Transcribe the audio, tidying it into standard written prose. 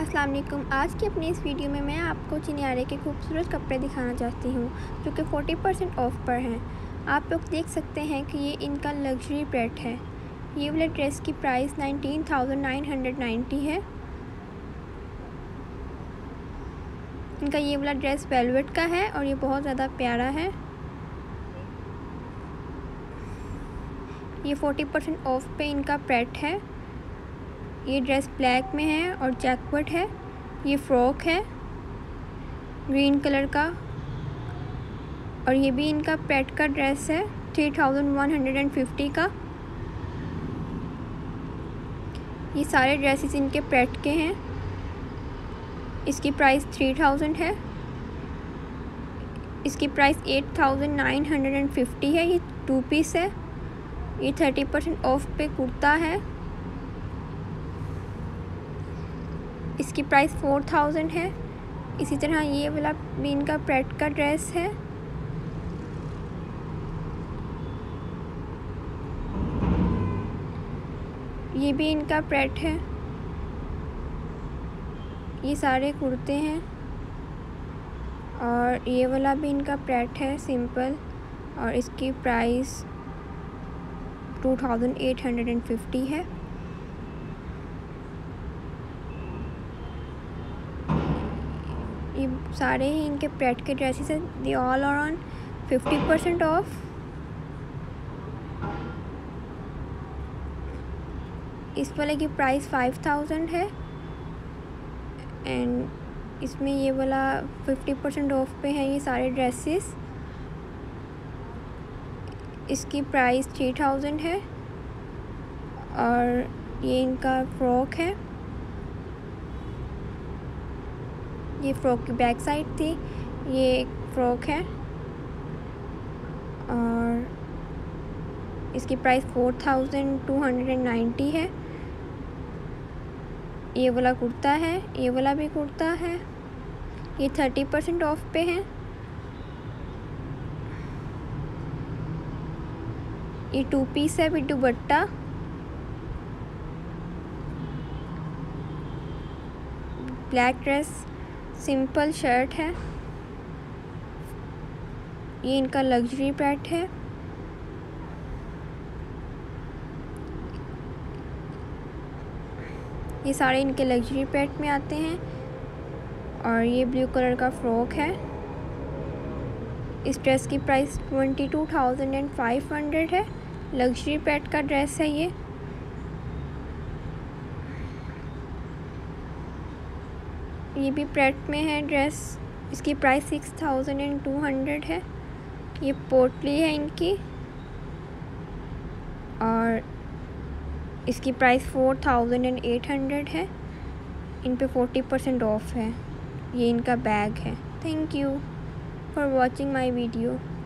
अस्सलाम वालेकुम। आज की अपनी इस वीडियो में मैं आपको चिनियारे के खूबसूरत कपड़े दिखाना चाहती हूँ जो कि 40% ऑफ पर हैं। आप लोग देख सकते हैं कि ये इनका लग्जरी ब्रेड है। ये वाले ड्रेस की प्राइस 19,990 है। इनका ये वाला ड्रेस वेलवेट का है और ये बहुत ज़्यादा प्यारा है। ये 40% ऑफ पे इनका प्रेट है। ये ड्रेस ब्लैक में है और जैकवर्ट है। ये फ्रॉक है ग्रीन कलर का और ये भी इनका प्रेट का ड्रेस है 3,150 का। ये सारे ड्रेसेस इनके प्रेट के हैं। इसकी प्राइस 3,000 है। इसकी प्राइस 8,950 है। ये 2 पीस है। ये 30% ऑफ पे कुर्ता है। इसकी प्राइस 4,000 है। इसी तरह ये वाला भी इनका प्रेट का ड्रेस है। ये भी इनका प्रेट है। ये सारे कुर्ते हैं और ये वाला भी इनका प्रेट है सिंपल और इसकी प्राइस 2,850 है। ये सारे ही इनके प्रेट के ड्रेसेस हैं। They all are on 50% off. इस वाले की प्राइस 5,000 है एंड इसमें ये वाला 50% ऑफ पे है ये सारे ड्रेसेस। इसकी प्राइस 3,000 है और ये इनका फ्रॉक है। ये फ्रॉक की बैक साइड थी। ये एक फ्रॉक है और इसकी प्राइस 4,290 है। ये वाला कुर्ता है। ये वाला भी कुर्ता है। ये 30% ऑफ पे है। ये 2 पीस है with dupatta. Black dress simple shirt है। ये इनका लग्जरी प्रेट है। ये सारे इनके लग्जरी प्रेट में आते हैं और ये ब्लू कलर का फ्रॉक है। इस ड्रेस की प्राइस 22,500 है। लग्जरी प्रेट का ड्रेस है ये। ये भी प्रेट में है ड्रेस। इसकी प्राइस 6,200 है। ये पोटली है इनकी और इसकी प्राइस 4,800 है। इन पे 40% ऑफ है। ये इनका बैग है। Thank you for watching my video.